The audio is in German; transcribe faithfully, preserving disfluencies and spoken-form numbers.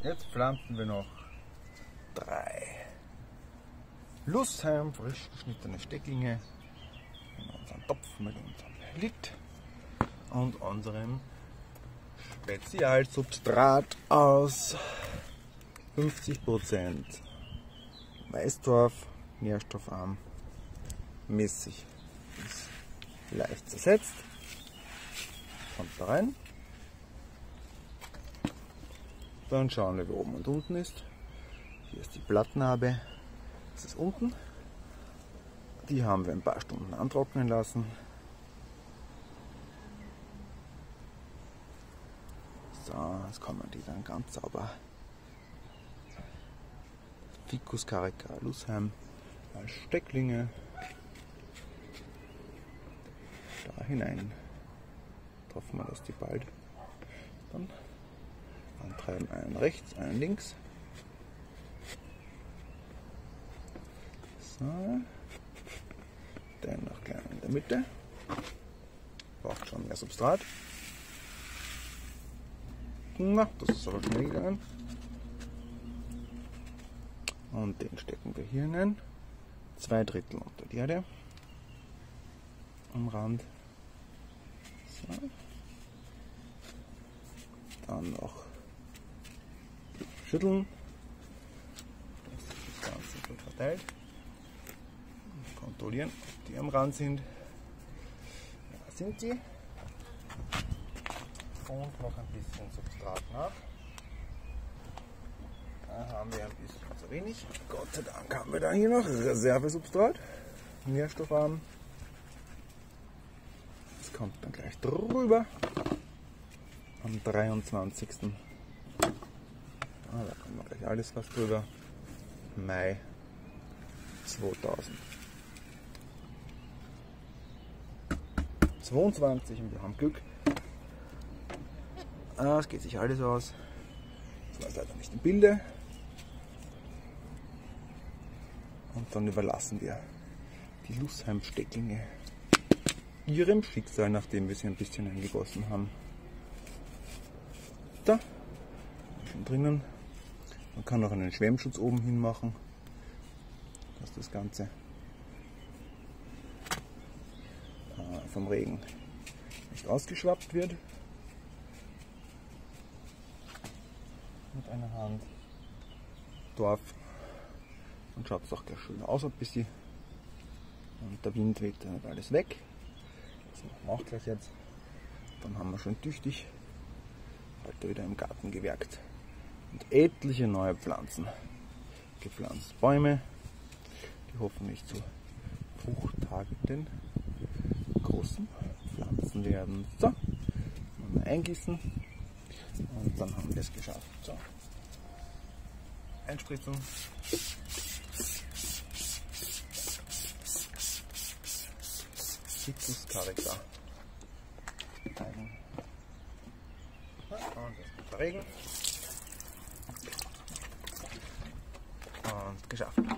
Jetzt pflanzen wir noch drei Lusheim, frisch geschnittene Stecklinge in unseren Topf mit unserem Lit und unserem Spezialsubstrat aus fünfzig Prozent Weißtorf, nährstoffarm, mäßig, ist leicht zersetzt. Kommt da rein. Dann schauen wir, wie oben und unten ist. Hier ist die Blattnarbe, das ist unten. Die haben wir ein paar Stunden antrocknen lassen. So, jetzt kommen die dann ganz sauber. Ficus carica Lusheim als Stecklinge da hinein. Hoffen wir, dass die bald dann antreiben. Einen rechts, einen links. So. Den noch klein in der Mitte. Braucht schon mehr Substrat. Na, das ist aber schnell gegangen. Und den stecken wir hier hinein. Zwei Drittel unter die Erde. Am Rand. So. Dann noch schütteln, dass sich das Ganze gut verteilt. Und kontrollieren, ob die am Rand sind. Ja, sind sie. Und noch ein bisschen Substrat nach. Da haben wir ein bisschen zu wenig. Gott sei Dank haben wir da hier noch Reservesubstrat. Nährstoffarm. Das kommt dann gleich drüber. Am dreiundzwanzigsten Ah, da kommt noch gleich alles fast drüber. Mai zweitausendzweiundzwanzig und wir haben Glück. Ah, es geht sich alles aus. Das war leider nicht im Bilde. Und dann überlassen wir die Lusheim-Stecklinge ihrem Schicksal, nachdem wir sie ein bisschen eingegossen haben. Da, schon drinnen. Man kann auch einen Schwemmschutz oben hin machen, dass das Ganze äh, vom Regen nicht ausgeschwappt wird. Mit einer Hand Torf. Dann schaut es auch gleich schön aus ein bisschen. Und der Wind weht dann alles weg. Das machen wir auch gleich jetzt. Dann haben wir schon tüchtig heute wieder im Garten gewerkt und etliche neue Pflanzen gepflanzt. Bäume, die hoffentlich zu fruchttagenden großen Pflanzen werden. So, mal eingießen und dann haben wir es geschafft. So, einspritzen. Ficus carica. Und das Regen. Und geschafft.